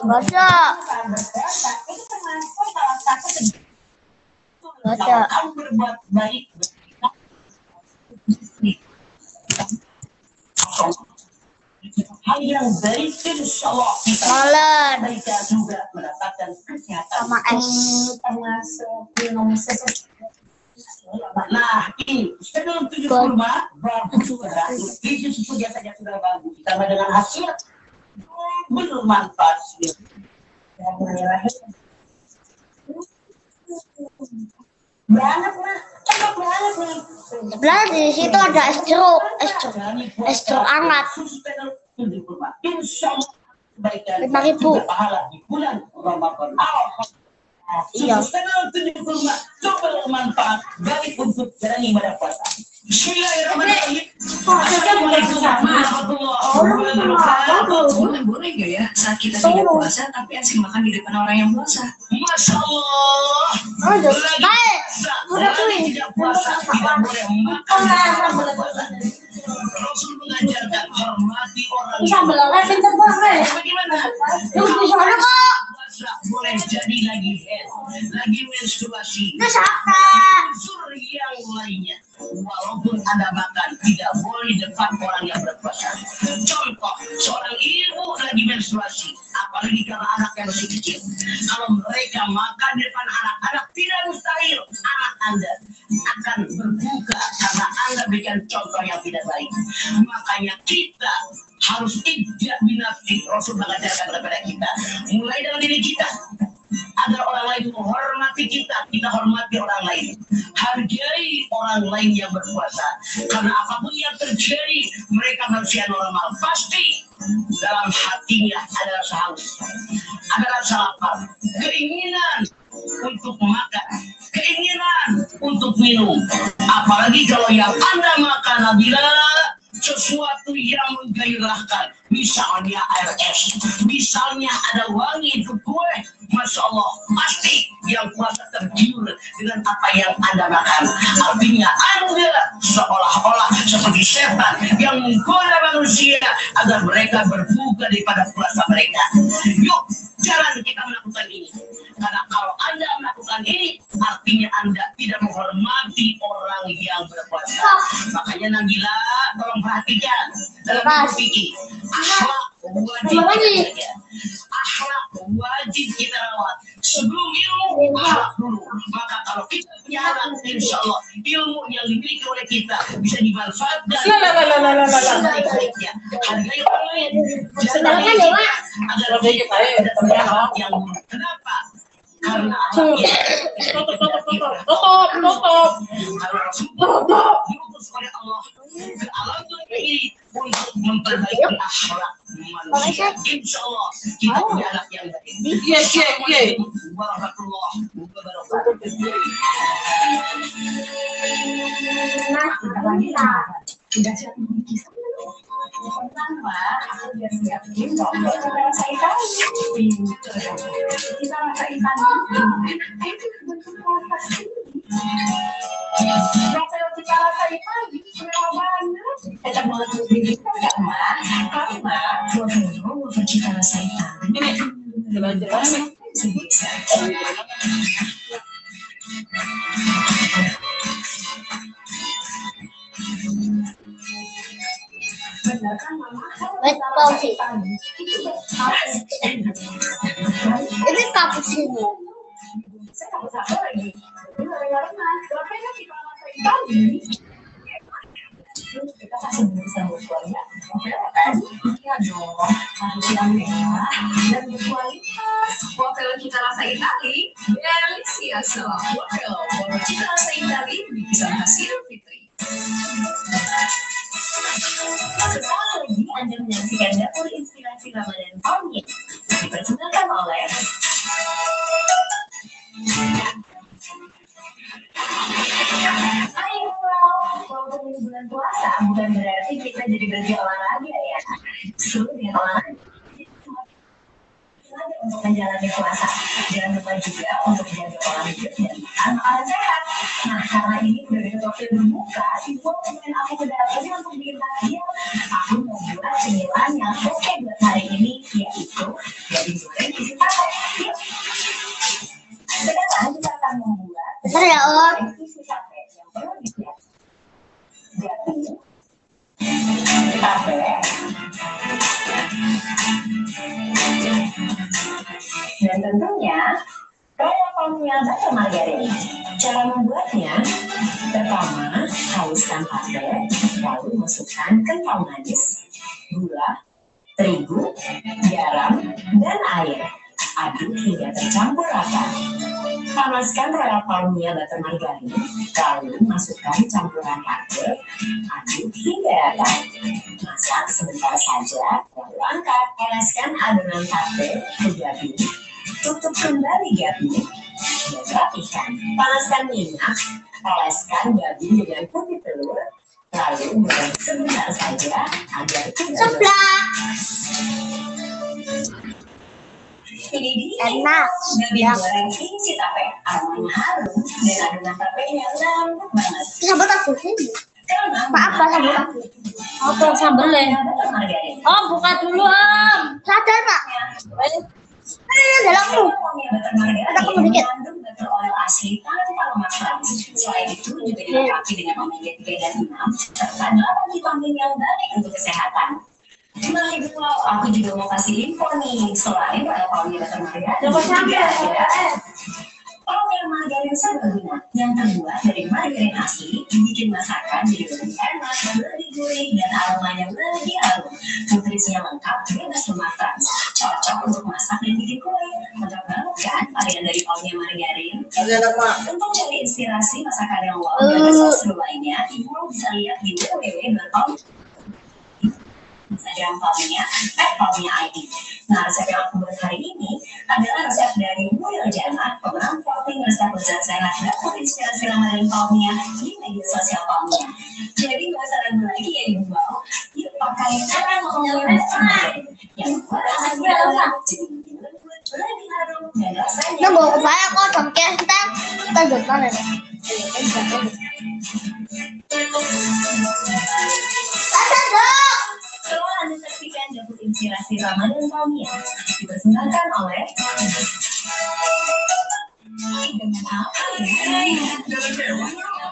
Baca. Baca. Berbuat baik. Hal yang baik insya Allah kita mereka juga mendapatkan kesehatan sama es termasuk minum sesuatu. Nah ini sebelum 75 bagus sudah isi susu saja sudah bagus ditambah dengan hasil bermanfaat banget mak cocok banget nih. sebelah di situ ada es jeruk hangat 5.000 pahala di bulan Ramadan. Iya. Coba bermanfaat baik untuk berani pada puasa. Bismillahirrahmanirrahim. Boleh nggak ya saat kita tidak puasa tapi asik makan di depan orang yang puasa? Masya Allah. Lagi tidak puasa tidak boleh makan di depan puasa. Rasul mengajarkan hormati orang yang bagaimana? Boleh jadi lagi menstruasi unsur yang lainnya walaupun Anda makan tidak boleh depan orang yang berpuasa. Contoh seorang ibu lagi menstruasi apalagi kalau anaknya masih kecil, kalau mereka makan di depan anak-anak tidak mustahil anak Anda akan berbuka karena Anda berikan contoh yang tidak baik. Makanya kita harus tidak binafsi. Rasul mengajarkan kepada kita mulai dari diri kita agar orang lain menghormati kita hormati orang lain, hargai orang lain yang berpuasa karena apapun yang terjadi mereka manusia normal pasti dalam hatinya ada rasa haus, ada rasa lapar, keinginan untuk makan, keinginan untuk minum. Apalagi kalau yang Anda makan adalah sesuatu yang menggairahkan, misalnya air es, misalnya ada wangi itu kue, Masya Allah, pasti yang puasa tergiur dengan apa yang Anda makan. Artinya Anda seolah-olah seperti setan yang menggoda manusia agar mereka berbuka daripada puasa mereka. Yuk, jangan kita melakukan ini. Karena kalau Anda melakukan ini, artinya Anda tidak menghormati orang yang berpuasa. Makanya Nabila, tolong perhatikan dalam fikih, akhlak wajib kita rawat. Sebelum ilmu, akhlak dulu. Maka kalau kita punya anak, insya Allah ilmu yang dimiliki oleh kita bisa dimanfaatkan. Baik-baiknya. Hargai orang lain. Jangan agar mereka tidak yang kenapa? Karena tutup diutus oleh Allah ke alam dunia ini untuk memperbaiki akhlak manusia. Insya Allah kita punya anak yang baik. Iya. Warahmatullahi wabarakatuh. Sudah siap kisah. Pertama, aku sudah siapin saya tahu kita rasain kalau kita rasain pagi mewah banget kita banget begini enggak mah karena dulu kita rasain ini jelas-jelas benar kan mama? Betul sih. Ini cappuccino. Saya nggak sabar lagi. Kita kasih sambut keluarga. Iya dong, harus yang mewah dan berkualitas. Waffle kita rasa Itali, delicious loh. Waffle kita rasa Itali bisa hasil Fitri. Setelah lagi Anda menyaksikan dapur inspirasi Ramadan Omni dipersembahkan oleh ayo walaupun ini bulan puasa bukan berarti kita jadi berhenti olahraga ya. Seluruh dengan olahraga untuk menjalani puasa. Jangan lupa juga untuk menjaga pola hidup dan makanan sehat. Nah, karena ini udah ada waktu berbuka, Ibu temenin aku ke dapurnya untuk bikin takjil. Aku mau buat cemilan yang oke buat hari ini, yaitu daging goreng Dan tentunya royal palmia butter margarin. Cara membuatnya, pertama haluskan tape, lalu masukkan kental manis, gula, terigu, garam, dan air. Aduk hingga tercampur rata. Panaskan royal palmia butter margarin, lalu masukkan campuran tape, aduk hingga rata. Masak sebentar saja, lalu angkat. Oleskan adonan tape ke gabi. Tutup kembali gabi dan rapihkan. Panaskan minyak, oleskan gabi dengan putih telur, lalu goreng sebentar saja agar tidak Seblak. Ini dia Enak. gabi goreng isi tape, aromanya harum dan adonan tapenya lembut banget. Sambal aku sini. Karena Maaf Pak, sambal aku. Apa sambelnya? butter margarin. Oh, buka dulu, Om. Sadar Pak. Ini dalamku. Ada kamu dikit. Mengandung butter oil asli tanpa lemak trans. Selain itu juga dilengkapi dengan omega 3 dan 6 serta 8 vitamin yang baik untuk kesehatan. Nah, Ibu, aku juga mau kasih info nih. Selain royal palmia butter margarin, juga ada royal margarin serbaguna yang terbuat dari margarin asli, bikin masakan jadi lebih enak, lebih gurih, dan aromanya lebih harum. Nutrisinya lengkap, bebas lemak trans, cocok untuk masak dan bikin kue. Mantap banget kan varian dari palmia margarin? Untuk cari inspirasi masakan yang wow dan seru lainnya, Ibu bisa lihat di www.palmia Instagram palmia @palmia_id. Nah, resep yang aku buat hari ini adalah resep dari Mulyo Jana, pemenang voting resep lezat sehat dan terinspirasi Ramadan palmia di media sosial palmia. Jadi nggak usah ragu lagi ya Ibu, yuk pakai palmia yang rasanya jadi lebih harum dan rasanya. Nah, bawa ke saya kok congkeh kita jual ya. Ada dong. Kalau Anda saksikan dapur inspirasi Ramadan palmia dipersembahkan oleh dengan apa ya?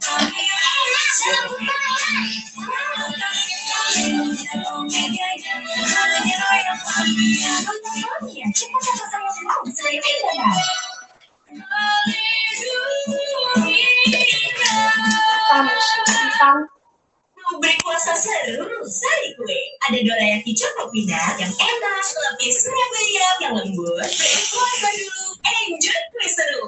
Beri puasa seru, sari kue. Ada dorayaki choco peanut yang enak, lapis Surabaya yang lembut. Beri puasa dulu, enjoy kue seru.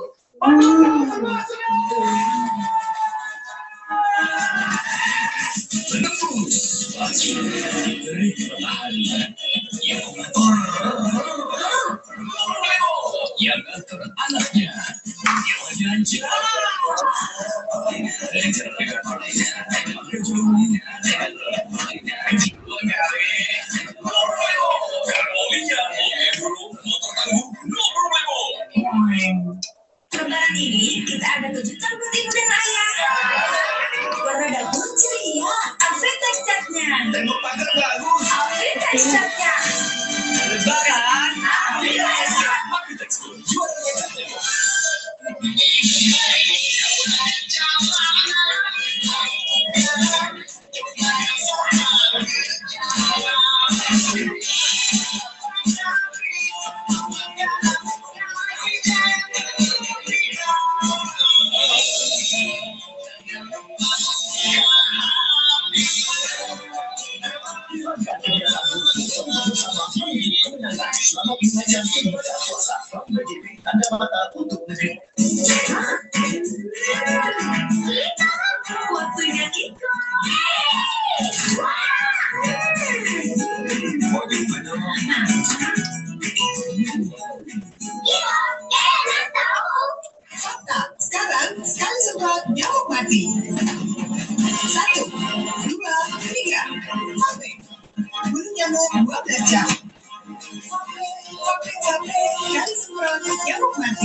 Menembus baju dari matahari yang mengatur yang mengatur anaknya yang Lebaran ini kita ada 7 campur ibu dan ayah. Warna dapur ceria, outfit teksturnya. tembok pagar bagus. Outfit teksturnya. Lebaran Outfit tekstur. pakai tekstur juara tembok. Selama bisa jantung pada puasa, menjadi tanda mata untuk negeri. Waktunya kita. Sekarang sekali semprot nyamuk mati. 1, 2, 3, mati. Bunuh nyamuk 12 jam. Sekali semprot nyamuk mati.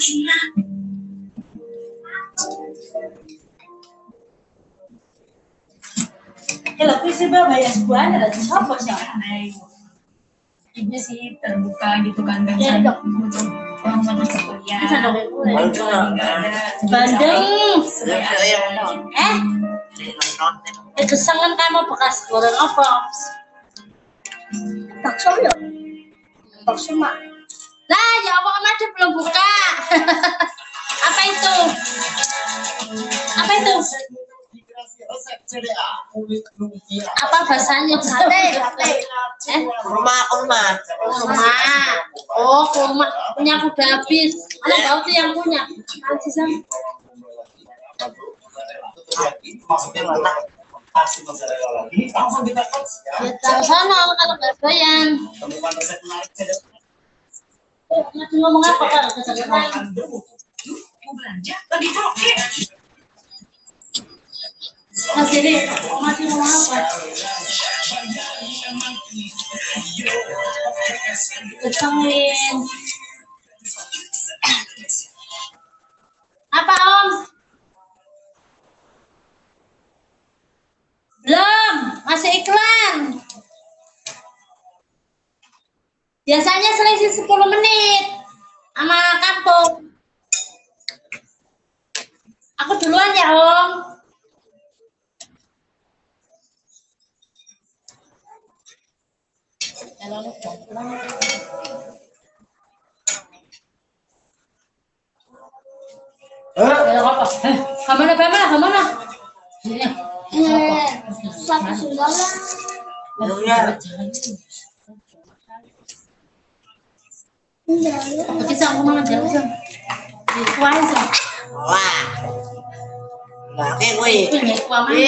Kalau visi banyak sebuah ada siapa sih? Ini sih terbuka gitu kan kan Ya, dok. untuk orang masuk kuliah. Bisa dong, boleh. Lagi nggak ada. Bandeng. Eh, Itu sangan kamu bekas goreng apa? Bakso ya. Bakso mak. Lah, ya Allah, masih belum buka. Apa itu? Apa itu? Apa bahasanya? Sate. Kurma. Kurma. Oh, kurma. Punya aku udah habis. Anak tahu tuh yang punya. Nanti sama. Ya, sana kalau nggak doyan. Masih ngomong apa kalau kesakitan? Mau belanja lagi joget. Masih deh, masih ngomong apa? Ketengin. Apa Om? Belum, masih iklan. Biasanya selisih 10 menit sama kampung. Aku duluan ya Om. Kemana? Sini. Satu sumbangan. Kita ngomong aja langsung. Kuah aja. Wah. Lagi gue. Ini kuah mana?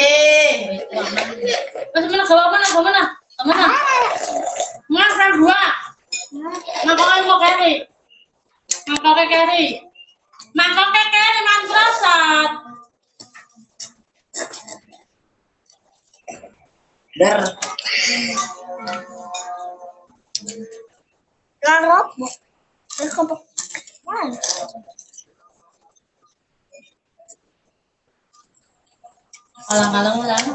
Mas mana? Kemana? Mas kan dua. Ngapain mau kari? Mangkoknya kari mantrasat. Der. Larop. Kelompok. Mana? Alang-alang ulang.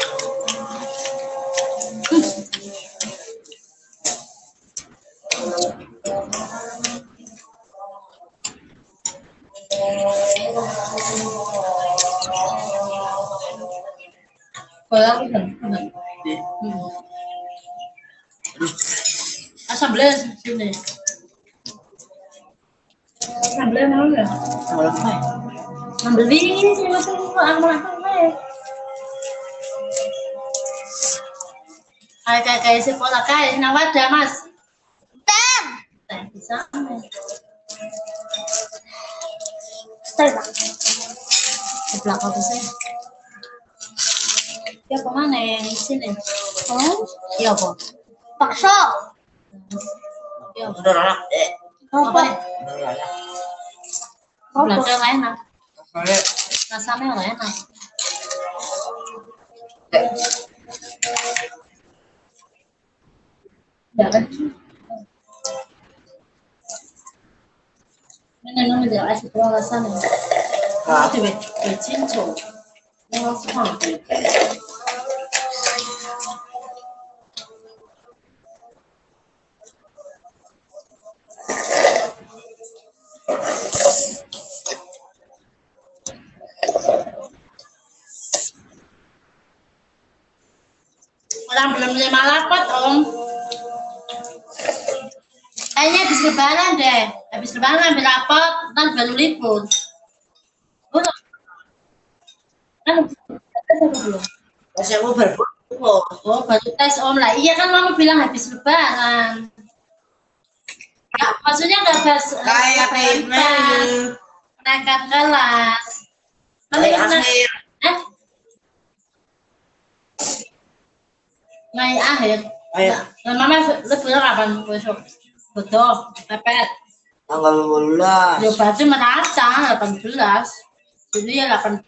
Asam belas sini. Asam belas mau nggak? Ambil ini sih masuk ambil. Kayak sekolah kayak nawada Mas. Tem. Bisa. Tem. Di belakang bisa. Ya kemana yang sini? Oh, Ya apa? bakso. Ya Udah anak. apa? Apa? Belakang nggak enak. Rasanya nggak enak. Ya kan? Ini namanya dia asli keluar sana. Itu bercinta. Ini semua. Orang belum 5 lapot Om. Kayaknya habis lebaran deh. Habis lebaran ambil rapot, ntar baru libur. Kan belum. Masih aku berburu. Oh, baru tes Om lah. Iya kan Mama bilang habis lebaran. Ya, maksudnya nggak bahas Kayak email. kenaikan kelas. Kayak akhir. Mei akhir. Ayo. Nah, Mama lebaran kapan besok? Betul, pepet. Tanggal 12. Ya berarti merata 18. Jadi ya 18.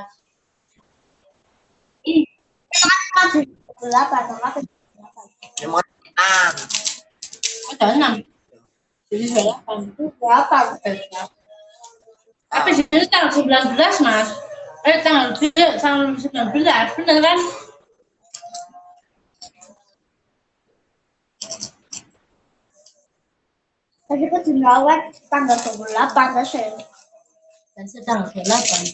Ih, Delapan. Cuma 6. ada 6. Jadi 8. Delapan. Tapi jadi tanggal 19 Mas. Tanggal 19 bener kan? Tadi kan jerawat tanggal 28 rasanya. Dan sedang 8.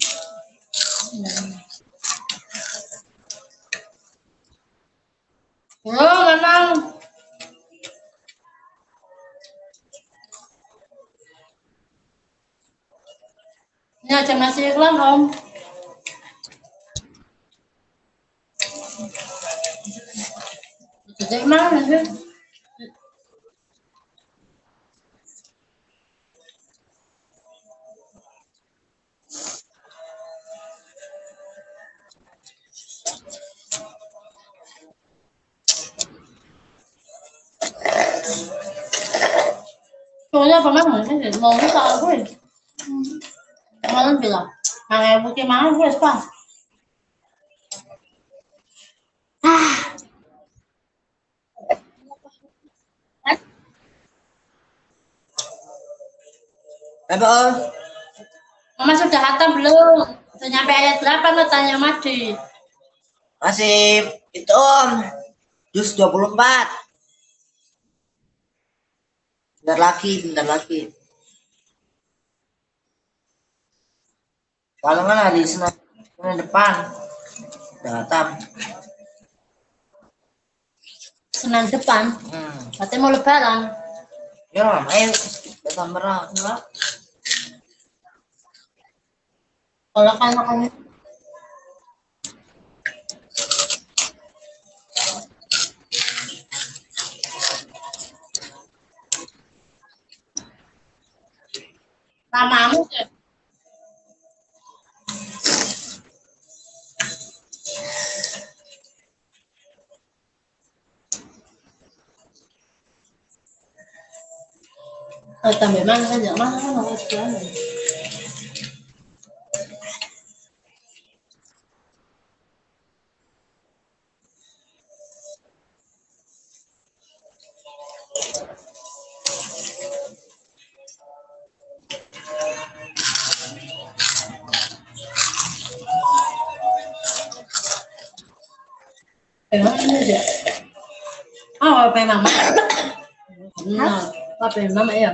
Oh, memang Ini aja masih iklan, Om. Jadi mana sih? Soalnya pemain sih mau bisa gue. Kemarin bilang, kayak bukti mana gue sepas. Apa Om? Mama sudah hatam belum? Sudah nyampe ayat berapa lo tanya Madi? Masih itu Om. Jus 24. Bentar lagi. Kalau kan hari Senin depan. Udah hatam. Senin depan? Berarti mau lebaran? Ya, ayo kita merah. Kalau kan makan Mamamu sih. Tambah mana kan jangan mana kan harus jalan. Mana aja. Apa yang mama? Nah, apa yang mama ya?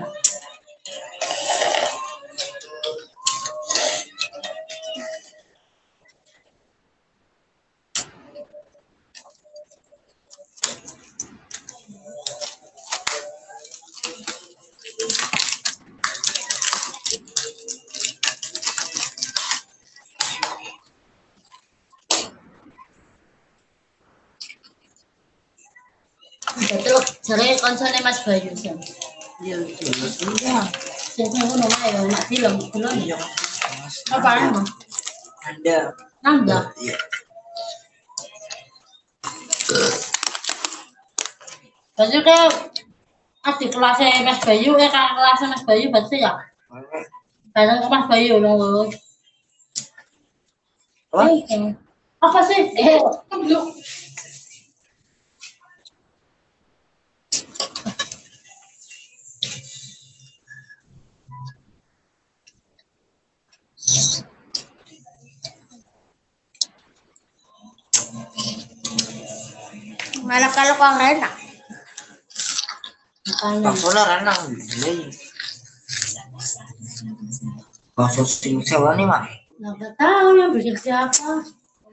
Betul, cari konsolnya Mas Bayu sih. Iya, iya. Sini aku nomor ya, mak film belum. Apa nama? Ada. Nanda. Iya. Berarti kayak adik kelasnya Mas Bayu, kakak kelasnya Mas Bayu berarti ya? Kadang ke Mas Bayu loh. Apa sih? Malah kalau kau enak. Baksonya renang. Bakso sing sewa nih mah. Nggak tahu yang bikin siapa.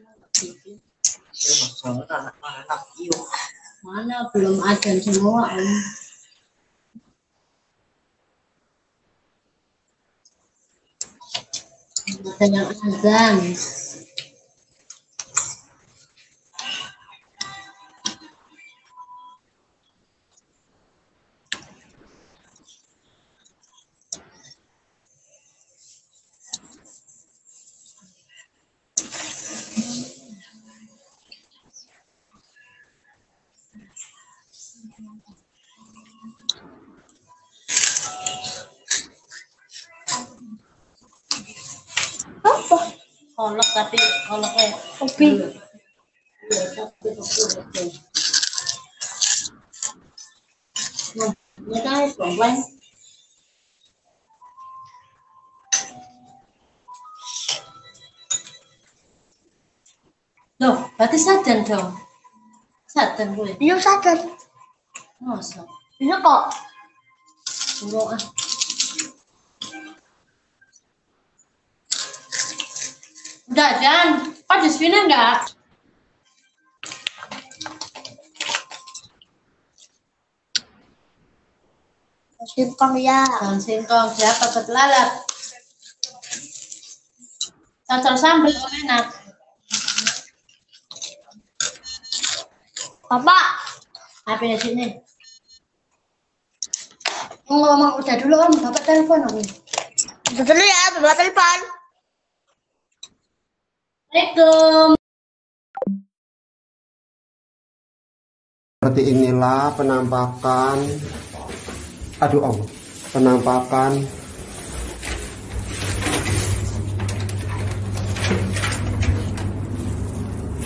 Baksonya anak iyo. Mana belum ada semua. Ada yang azan. Apa? Kolok tapi koloknya Kopi. Ini kan perempuan. Loh, berarti sadan dong. Sadan gue. Iya sadar. Masa? Iya kok. Buruk ah. Udah, Jan. Kok di sini enggak? Singkong ya. Daun singkong siapa berlalat? Cocol sambal enak. Bapak, Apa ya sini? Ngomong udah dulu om, bapak telepon om. udah dulu ya, bapak telepon. Assalamualaikum. Seperti inilah penampakan, penampakan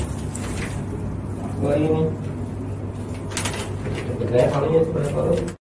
ini. Kalau ini